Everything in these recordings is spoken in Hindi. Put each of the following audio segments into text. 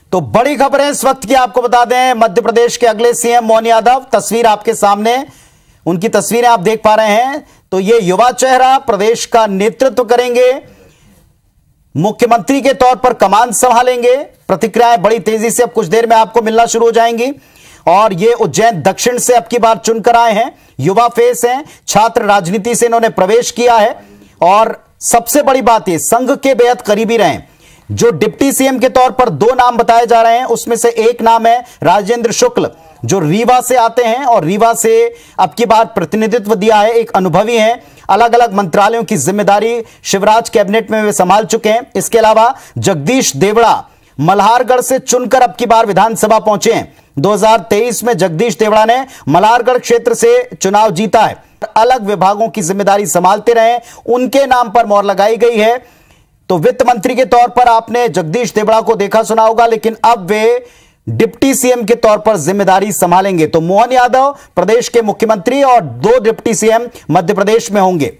तो बड़ी खबर है इस वक्त की, आपको बता दें मध्य प्रदेश के अगले सीएम मोहन यादव, तस्वीर आपके सामने, उनकी तस्वीरें आप देख पा रहे हैं। तो ये युवा चेहरा प्रदेश का नेतृत्व करेंगे, मुख्यमंत्री के तौर पर कमान संभालेंगे। प्रतिक्रियाएं बड़ी तेजी से अब कुछ देर में आपको मिलना शुरू हो जाएंगी। और ये उज्जैन दक्षिण से अब की बार चुनकर आए हैं, युवा फेस हैं, छात्र राजनीति से इन्होंने प्रवेश किया है। और सबसे बड़ी बात ये, संघ के बेहद करीबी रहे। जो डिप्टी सीएम के तौर पर दो नाम बताए जा रहे हैं, उसमें से एक नाम है राजेंद्र शुक्ल, जो रीवा से आते हैं और रीवा से अब की बार प्रतिनिधित्व दिया है, एक अनुभवी हैं, अलग अलग मंत्रालयों की जिम्मेदारी शिवराज कैबिनेट में वे संभाल चुके हैं। इसके अलावा जगदीश देवड़ा मल्हारगढ़ से चुनकर अब की बार विधानसभा पहुंचे हैं। 2023 में जगदीश देवड़ा ने मल्हारगढ़ क्षेत्र से चुनाव जीता है, अलग विभागों की जिम्मेदारी संभालते रहे, उनके नाम पर मोहर लगाई गई है। तो वित्त मंत्री के तौर पर आपने जगदीश देवड़ा को देखा सुना होगा, लेकिन अब वे डिप्टी सीएम के तौर पर जिम्मेदारी संभालेंगे। तो मोहन यादव प्रदेश के मुख्यमंत्री और दो डिप्टी सीएम मध्य प्रदेश में होंगे।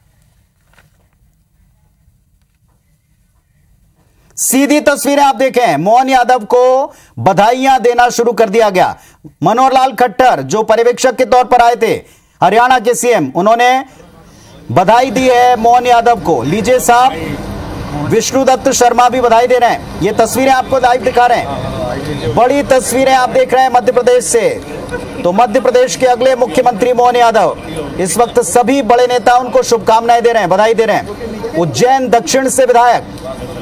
सीधी तस्वीरें आप देखें, मोहन यादव को बधाइयां देना शुरू कर दिया गया। मनोहर लाल खट्टर जो पर्यवेक्षक के तौर पर आए थे, हरियाणा के सीएम, उन्होंने बधाई दी है मोहन यादव को। लीजिए साहब, विष्णुदत्त शर्मा भी बधाई दे रहे हैं। ये तस्वीरें आपको लाइव दिखा रहे हैं, बड़ी तस्वीरें आप देख रहे हैं मध्य प्रदेश से। तो मध्य प्रदेश के अगले मुख्यमंत्री मोहन यादव, इस वक्त सभी बड़े नेता उनको शुभकामनाएं दे रहे हैं, बधाई दे रहे हैं। उज्जैन दक्षिण से विधायक,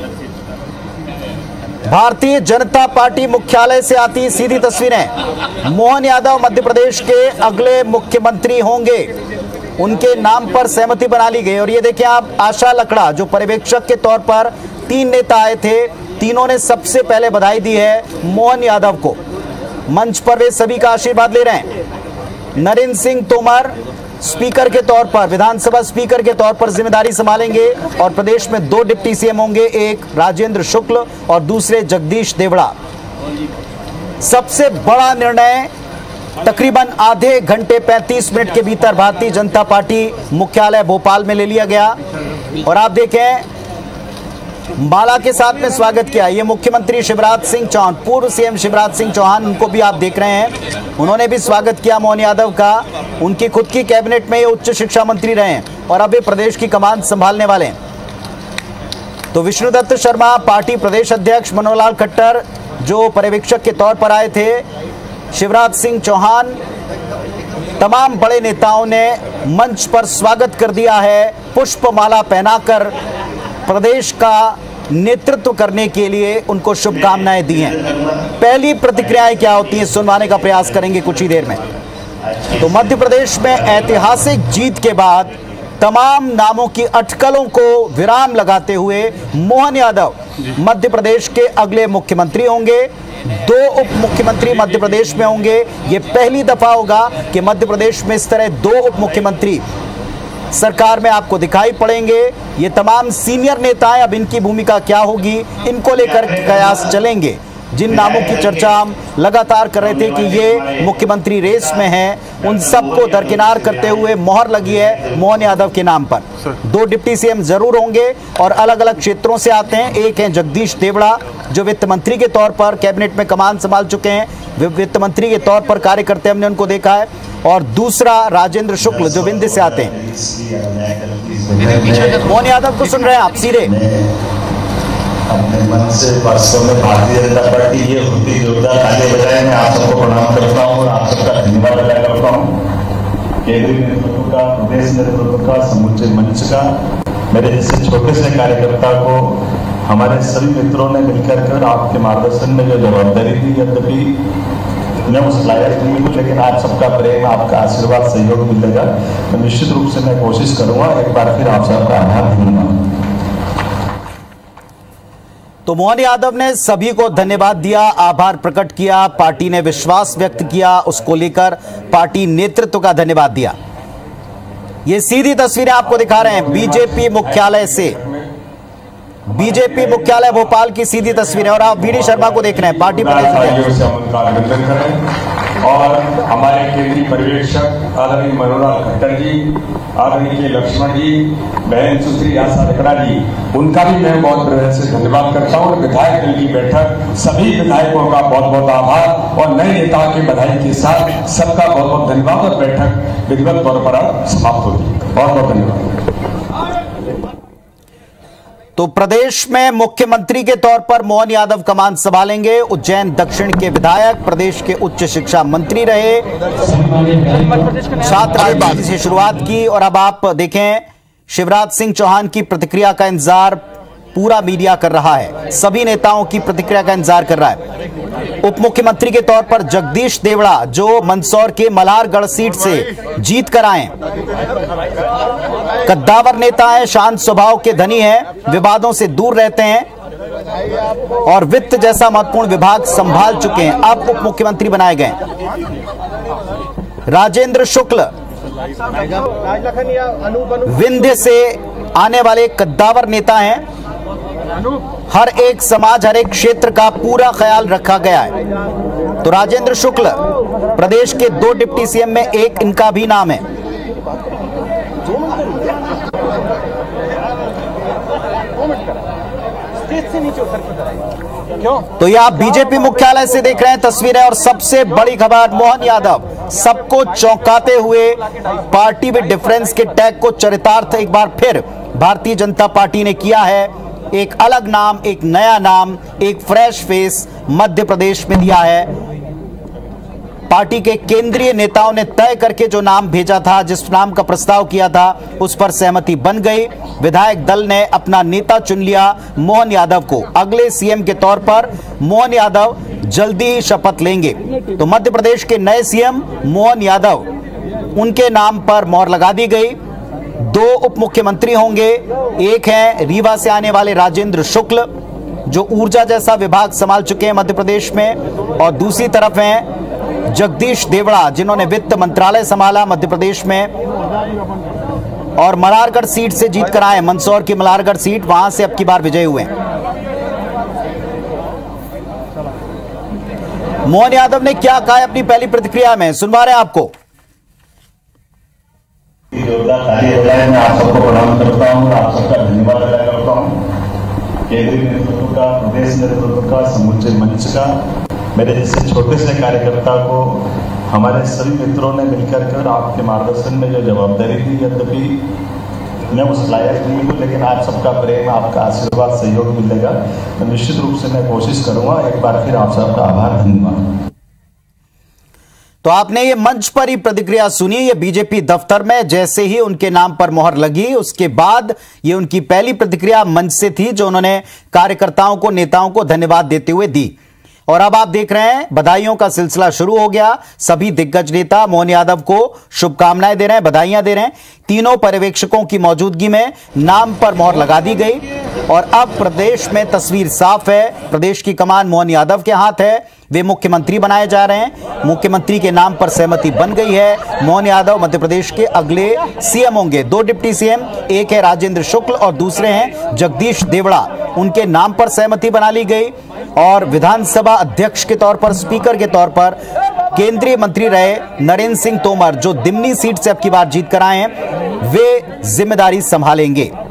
भारतीय जनता पार्टी मुख्यालय से आती सीधी तस्वीरें, मोहन यादव मध्य प्रदेश के अगले मुख्यमंत्री होंगे, उनके नाम पर सहमति बना ली गई। और ये देखिए आप, आशा लकड़ा जो पर्यवेक्षक के तौर पर तीन नेता आए थे, तीनों ने सबसे पहले बधाई दी है मोहन यादव को। मंच पर वे सभी का आशीर्वाद ले रहे हैं। नरेंद्र सिंह तोमर स्पीकर के तौर पर, विधानसभा स्पीकर के तौर पर जिम्मेदारी संभालेंगे और प्रदेश में दो डिप्टी सीएम होंगे, एक राजेंद्र शुक्ल और दूसरे जगदीश देवड़ा। सबसे बड़ा निर्णय तकरीबन आधे घंटे 35 मिनट के भीतर भारतीय जनता पार्टी मुख्यालय भोपाल में ले लिया गया। और आप देखें, माला के साथ में स्वागत किया। ये मुख्यमंत्री शिवराज सिंह चौहान, पूर्व सीएम शिवराज सिंह चौहान, उनको भी आप देख रहे हैं, उन्होंने भी स्वागत किया मोहन यादव का। उनकी खुद की कैबिनेट में ये उच्च शिक्षा मंत्री रहे हैं और अब ये प्रदेश की कमान संभालने वाले हैं। तो विष्णुदत्त शर्मा पार्टी प्रदेश अध्यक्ष, मनोहर लाल खट्टर जो पर्यवेक्षक के तौर पर आए थे, शिवराज सिंह चौहान, तमाम बड़े नेताओं ने मंच पर स्वागत कर दिया है, पुष्पमाला पहनाकर प्रदेश का नेतृत्व करने के लिए उनको शुभकामनाएं दी हैं। पहली प्रतिक्रियाएं क्या होती हैं सुनवाने का प्रयास करेंगे कुछ ही देर में। तो मध्य प्रदेश में ऐतिहासिक जीत के बाद तमाम नामों की अटकलों को विराम लगाते हुए मोहन यादव मध्य प्रदेश के अगले मुख्यमंत्री होंगे। दो उप मुख्यमंत्री मध्य प्रदेश में होंगे। ये पहली दफा होगा कि मध्य प्रदेश में इस तरह दो उप मुख्यमंत्री सरकार में आपको दिखाई पड़ेंगे। ये तमाम सीनियर नेता हैं, अब इनकी भूमिका क्या होगी, इनको लेकर कयास चलेंगे। जिन नामों की चर्चा हम लगातार कर रहे थे कि ये मुख्यमंत्री रेस में हैं, उन सबको दरकिनार करते हुए मोहर लगी है मोहन यादव के नाम पर। दो डिप्टी सीएम जरूर होंगे और अलग अलग क्षेत्रों से आते हैं। एक हैं जगदीश देवड़ा जो वित्त मंत्री के तौर पर कैबिनेट में कमान संभाल चुके हैं, वित्त मंत्री के तौर पर कार्य करते हमने उनको देखा है। और दूसरा राजेंद्र शुक्ल जो विंध्य से आते हैं। मोहन यादव को सुन रहे हैं आप सीधे। अपने मन से वास्तव में भारतीय जनता पार्टी ये होती योगदान आगे बढ़ाए। मैं आप सबको प्रणाम करता हूँ और आप सबका धन्यवाद अदा करता हूँ, केंद्रीय नेतृत्व का, प्रदेश नेतृत्व का, समूचे मंच का, मेरे जैसे छोटे से कार्यकर्ता को हमारे सभी मित्रों ने मिलकर कर आपके मार्गदर्शन में जो जवाबदारी दी, यद्यपि मैं उस लायक नहीं हूँ, लेकिन आप सबका प्रेम, आपका आशीर्वाद, सहयोग मिलेगा तो निश्चित रूप से मैं कोशिश करूंगा। एक बार फिर आप सबका आभार दूंगा। तो मोहन यादव ने सभी को धन्यवाद दिया, आभार प्रकट किया, पार्टी ने विश्वास व्यक्त किया, उसको लेकर पार्टी नेतृत्व का धन्यवाद दिया। ये सीधी तस्वीरें आपको दिखा रहे हैं बीजेपी मुख्यालय से, बीजेपी मुख्यालय भोपाल की सीधी तस्वीरें। और आप वीडी शर्मा को देख रहे हैं, पार्टी प्रदेश। और हमारे केंद्रीय पर्यवेक्षक आदरणीय मनोहर खट्टर जी, आदरणीय लक्ष्मण जी, बहन सुश्री आशा रेखड़ा जी, उनका भी मैं बहुत हृदय से धन्यवाद करता हूँ। विधायक दल की बैठक, सभी विधायकों का बहुत बहुत आभार और नए नेताओं की बधाई के साथ सबका बहुत बहुत धन्यवाद और बैठक विधिवत तौर पर समाप्त होगी। बहुत बहुत धन्यवाद। तो प्रदेश में मुख्यमंत्री के तौर पर मोहन यादव कमान संभालेंगे। उज्जैन दक्षिण के विधायक, प्रदेश के उच्च शिक्षा मंत्री रहे, छात्र राजनीति से शुरुआत की और अब आप देखें शिवराज सिंह चौहान की प्रतिक्रिया का इंतजार पूरा मीडिया कर रहा है, सभी नेताओं की प्रतिक्रिया का इंतजार कर रहा है। उप मुख्यमंत्री के तौर पर जगदीश देवड़ा, जो मंदसौर के मल्हारगढ़ सीट से जीत कर आए, कद्दावर नेता हैं, शांत स्वभाव के धनी हैं, विवादों से दूर रहते हैं और वित्त जैसा महत्वपूर्ण विभाग संभाल चुके हैं, अब उप मुख्यमंत्री बनाए गए। राजेंद्र शुक्ल विंध्य से आने वाले कद्दावर नेता हैं, हर एक समाज, हर एक क्षेत्र का पूरा ख्याल रखा गया है। तो राजेंद्र शुक्ल प्रदेश के 2 डिप्टी सीएम में एक इनका भी नाम है। तो ये आप बीजेपी मुख्यालय से देख रहे हैं तस्वीरें और सबसे बड़ी खबर, मोहन यादव सबको चौंकाते हुए पार्टी विद डिफरेंस के टैग को चरितार्थ एक बार फिर भारतीय जनता पार्टी ने किया है। एक अलग नाम, एक नया नाम, एक फ्रेश फेस मध्य प्रदेश में दिया है। पार्टी के केंद्रीय नेताओं ने तय करके जो नाम भेजा था, जिस नाम का प्रस्ताव किया था, उस पर सहमति बन गई। विधायक दल ने अपना नेता चुन लिया, मोहन यादव को अगले सीएम के तौर पर। मोहन यादव जल्दी ही शपथ लेंगे। तो मध्य प्रदेश के नए सीएम मोहन यादव, उनके नाम पर मोहर लगा दी गई। 2 उप मुख्यमंत्री होंगे, एक हैं रीवा से आने वाले राजेंद्र शुक्ल, जो ऊर्जा जैसा विभाग संभाल चुके हैं मध्य प्रदेश में, और दूसरी तरफ हैं जगदीश देवड़ा, जिन्होंने वित्त मंत्रालय संभाला मध्य प्रदेश में और मल्हारगढ़ सीट से जीत कर आए, मंदसौर की मल्हारगढ़ सीट, वहां से अब की बार विजयी हुए। मोहन यादव ने क्या कहा अपनी पहली प्रतिक्रिया में, सुनवा रहे हैं आपको। जोरदार ताली बजाए मैं आप सबको प्रणाम करता हूँ, आप सबका धन्यवाद अदा करता हूँ। केंद्रीय नेतृत्व का, प्रदेश नेतृत्व का, समूचे मंच का, मेरे जैसे छोटे से कार्यकर्ता को हमारे सभी मित्रों ने मिलकर कर आपके मार्गदर्शन में जो जवाबदारी दी, यद्यपि मैं उस लायक नहीं हूँ, लेकिन आप सबका प्रेम, आपका आशीर्वाद, सहयोग मिलेगा तो निश्चित रूप से मैं कोशिश करूंगा। एक बार फिर आप सबका आभार, धन्यवाद। तो आपने ये मंच पर ही प्रतिक्रिया सुनी। ये बीजेपी दफ्तर में जैसे ही उनके नाम पर मोहर लगी, उसके बाद ये उनकी पहली प्रतिक्रिया मंच से थी, जो उन्होंने कार्यकर्ताओं को, नेताओं को धन्यवाद देते हुए दी। और अब आप देख रहे हैं बधाइयों का सिलसिला शुरू हो गया। सभी दिग्गज नेता मोहन यादव को शुभकामनाएं दे रहे हैं, बधाइयां दे रहे हैं। तीनों पर्यवेक्षकों की मौजूदगी में नाम पर मोहर लगा दी गई और अब प्रदेश में तस्वीर साफ है। प्रदेश की कमान मोहन यादव के हाथ है, वे मुख्यमंत्री बनाए जा रहे हैं। मुख्यमंत्री के नाम पर सहमति बन गई है। मोहन यादव मध्य प्रदेश के अगले सीएम होंगे। 2 डिप्टी सीएम, एक है राजेंद्र शुक्ल और दूसरे हैं जगदीश देवड़ा, उनके नाम पर सहमति बना ली गई। और विधानसभा अध्यक्ष के तौर पर, स्पीकर के तौर पर केंद्रीय मंत्री रहे नरेंद्र सिंह तोमर, जो दिमनी सीट से अब की बार जीत कर आए हैं, वे जिम्मेदारी संभालेंगे।